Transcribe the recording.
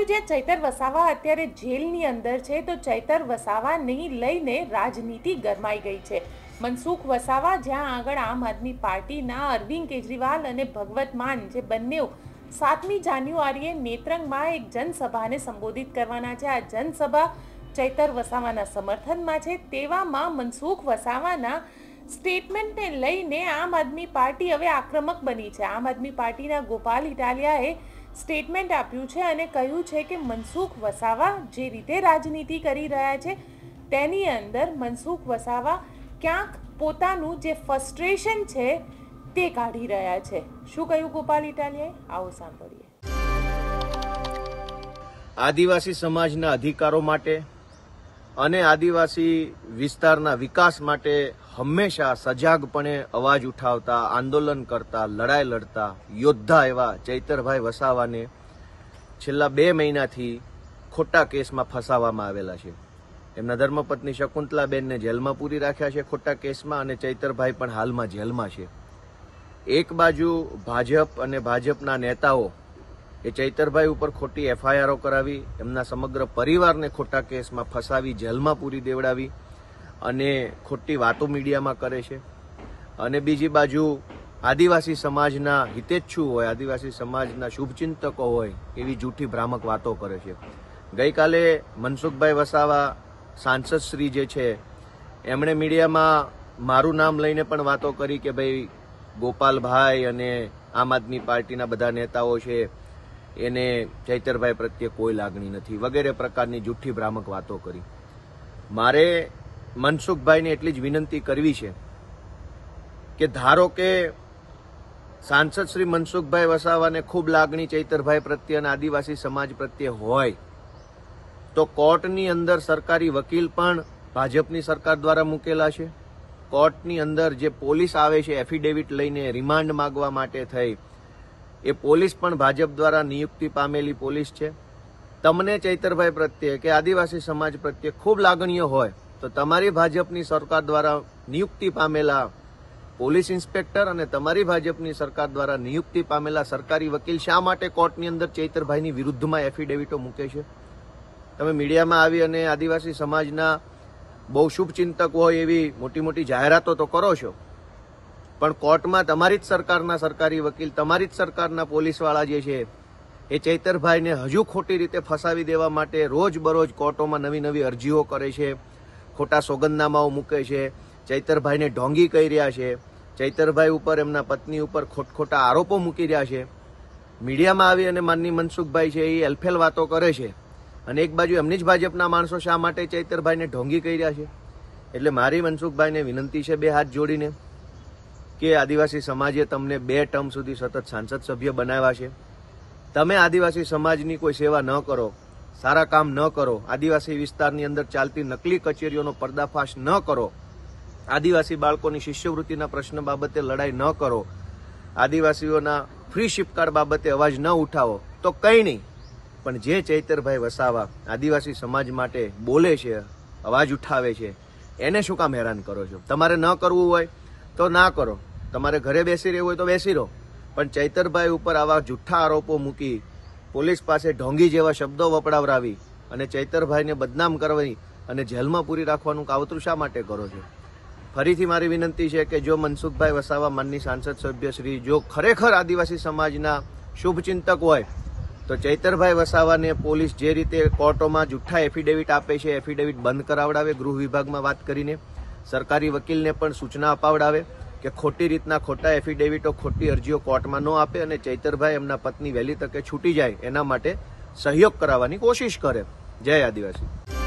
જે ચૈતર વસાવા અત્યારે જેલની અંદર છે, તો ચૈતર વસાવાને લઈને રાજનીતિ ગરમાઈ ગઈ છે. મનસુખ વસાવા જ્યાં આગળ આમ આદમી પાર્ટીના અરવિંદ કેજરીવાલ અને ભગવત માન જે બંને 7મી જાન્યુઆરીએ નેત્રંગમાં એક જનસભાને સંબોધિત કરવાના છે. આ જનસભા ચૈતર વસાવાના સમર્થનમાં છે. તેવામાં મનસુખ વસાવાના સ્ટેટમેન્ટને લઈને આમ આદમી પાર્ટી હવે આક્રમક બની છે. આમ આદમી પાર્ટીના ગોપાલ ઇટાલિયાએ સ્ટેટમેન્ટ આપ્યું છે અને કહ્યું છે કે મનસુખ વસાવા જે રીતે રાજનીતિ કરી રહ્યા છે તેની અંદર મનસુખ વસાવા ક્યાંક પોતાનું જે ફ્રસ્ટ્રેશન છે તે કાઢી રહ્યા છે. શું કહ્યું ગોપાલ ઇટાલિયાએ? આવો સાંભળીએ. આદિવાસી સમાજના અધિકારો માટે અને આદિવાસી વિસ્તારના વિકાસ માટે હંમેશા સજાગપણે અવાજ ઉઠાવતા, આંદોલન કરતા, લડાઈ લડતા યોદ્ધા એવા ચૈતરભાઈ વસાવાને છેલ્લા 2 મહિનાથી ખોટા કેસમાં ફસાવવામાં આવેલા છે. એમના ધર્મપત્ની શકુંતલાબેનને જેલમાં પૂરી રાખ્યા છે ખોટા કેસમાં, અને ચૈતરભાઈ પણ હાલમાં જેલમાં છે. એક બાજુ ભાજપ અને ભાજપના નેતાઓ એ ચૈતરભાઈ ઉપર ખોટી એફઆઈઆરો કરાવી, એમના સમગ્ર પરિવારને ખોટા કેસમાં ફસાવી, જેલમાં પૂરી દેવડાવી અને ખોટી વાતો મીડિયામાં કરે છે. અને બીજી બાજુ આદિવાસી સમાજના હિતેચ્છુ હોય, આદિવાસી સમાજના શુભચિંતકો હોય એવી જૂઠી ભ્રામક વાતો કરે છે. ગઈકાલે મનસુખભાઈ વસાવા સાંસદ શ્રી જે છે એમણે મીડિયામાં મારું નામ લઈને પણ વાતો કરી કે ભાઈ ગોપાલભાઈ અને આમ આદમી પાર્ટીના બધા નેતાઓ છે એને ચૈતરભાઈ પ્રત્યે કોઈ લાગણી નથી વગેરે પ્રકારની જૂઠી ભ્રામક વાતો કરી. મારે મનસુખભાઈને એટલી જ વિનંતી કરવી છે કે ધારો કે સાંસદ શ્રી મનસુખભાઈ વસાવાને ખૂબ લાગણી ચૈતરભાઈ પ્રત્યે અને આદિવાસી સમાજ પ્રત્યે હોય તો કોર્ટની અંદર સરકારી વકીલ પણ ભાજપની સરકાર દ્વારા મૂકેલા છે. કોર્ટની અંદર જે પોલીસ આવે છે એફિડેવિટ લઈને રિમાન્ડ માંગવા માટે થઈ, એ પોલીસ પણ ભાજપ દ્વારા નિયુક્તિ પામેલી પોલીસ છે. તમને ચૈતરભાઈ પ્રત્યે કે આદિવાસી સમાજ પ્રત્યે ખૂબ લાગણીઓ હોય તો તમારી ભાજપની સરકાર દ્વારા નિયુક્તિ પામેલા પોલીસ ઇન્સ્પેક્ટર અને તમારી ભાજપની સરકાર દ્વારા નિયુક્તિ પામેલા સરકારી વકીલ શા માટે કોર્ટની અંદર ચૈતરભાઈની વિરુદ્ધમાં એફિડેવિટો મૂકે છે? તમે મીડિયામાં આવી અને આદિવાસી સમાજના બહુ શુભચિંતક હોય એવી મોટી મોટી જાહેરાતો તો કરો છો, પણ કોર્ટમાં તમારી જ સરકારના સરકારી વકીલ, તમારી જ સરકારના પોલીસવાળા જે છે એ ચૈતરભાઈને હજુ ખોટી રીતે ફસાવી દેવા માટે રોજબરોજ કોર્ટોમાં નવી નવી અરજીઓ કરે છે, ખોટા સોગંદનામાઓ મૂકે છે, ચૈતરભાઈને ઢોંગી કહી રહ્યા છે, ચૈતરભાઈ ઉપર, એમના પત્ની ઉપર ખોટા આરોપો મૂકી રહ્યા છે. મીડિયામાં આવી અને માનની મનસુખભાઈ છે એ એલફેલ વાતો કરે છે અને એક બાજુ એમની જ ભાજપના માણસો શા માટે ચૈતરભાઈને ઢોંગી કહી રહ્યા છે? એટલે મારી મનસુખભાઈને વિનંતી છે 2 હાથ જોડીને કે આદિવાસી સમાજે તમને 2 ટર્મ સુધી સતત સાંસદ સભ્ય બનાવ્યા છે. તમે આદિવાસી સમાજની કોઈ સેવા ન કરો, સારા કામ ન કરો, આદિવાસી વિસ્તારની અંદર ચાલતી નકલી કચેરીઓનો પર્દાફાશ ન કરો, આદિવાસી બાળકોની શિષ્યવૃત્તિના પ્રશ્ન બાબતે લડાઈ ન કરો, આદિવાસીઓના ફ્રી શિપ કાર્ડ બાબતે અવાજ ન ઉઠાવો તો કંઈ નહીં. પણ જે ચૈતરભાઈ વસાવા આદિવાસી સમાજ માટે બોલે છે, અવાજ ઉઠાવે છે, એને શું કામ હેરાન કરો છો? તમારે ન કરવું હોય તો ના કરો, તમારે ઘરે બેસી રહેવું હોય તો બેસી રહો, પણ ચૈતરભાઈ ઉપર આવા જૂઠા આરોપો મૂકી, પોલીસ પાસે ઢોંગી જેવા શબ્દો વપરાવરાવી અને ચૈતરભાઈને બદનામ કરવી અને જેલમાં પૂરી રાખવાનું કાવતરું શા માટે કરો છો? ફરીથી મારી વિનંતી છે કે જો મનસુખભાઈ વસાવા માનની સાંસદ સભ્ય શ્રી જો ખરેખર આદિવાસી સમાજના શુભચિંતક હોય તો ચૈતરભાઈ વસાવાને પોલીસ જે રીતે કોર્ટોમાં જૂઠા એફિડેવિટ આપે છે એફિડેવિટ બંધ કરાવડાવે, ગૃહ વિભાગમાં વાત કરીને સરકારી વકીલને પણ સૂચના અપાવડાવે કે ખોટી રીતના ખોટા એફિડેવિટો, ખોટી અરજીઓ કોર્ટમાં ન આપે અને ચૈતરભાઈ એમના પત્ની વહેલી તકે છૂટી જાય એના માટે સહયોગ કરાવવાની કોશિશ કરે. જય આદિવાસી.